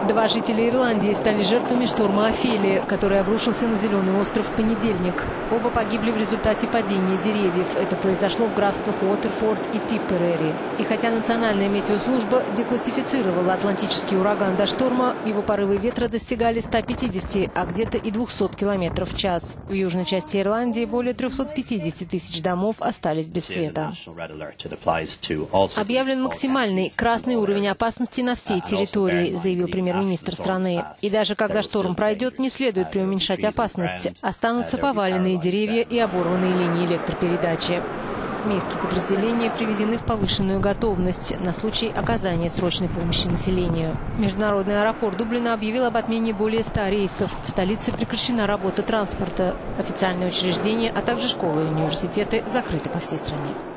Два жителя Ирландии стали жертвами шторма Офелия, который обрушился на Зеленый остров в понедельник. Оба погибли в результате падения деревьев. Это произошло в графствах Уотерфорд и Типперери. И хотя Национальная метеослужба деклассифицировала атлантический ураган до шторма, его порывы ветра достигали 150, а где-то и 200 км в час. В южной части Ирландии более 350 тысяч домов остались без света. Объявлен максимальный красный уровень опасности на всей территории, заявил премьер-министр страны. И даже когда шторм пройдет, не следует преуменьшать опасность. Останутся поваленные деревья и оборванные линии электропередачи. Местные подразделения приведены в повышенную готовность на случай оказания срочной помощи населению. Международный аэропорт Дублина объявил об отмене более 100 рейсов. В столице прекращена работа транспорта. Официальные учреждения, а также школы и университеты закрыты по всей стране.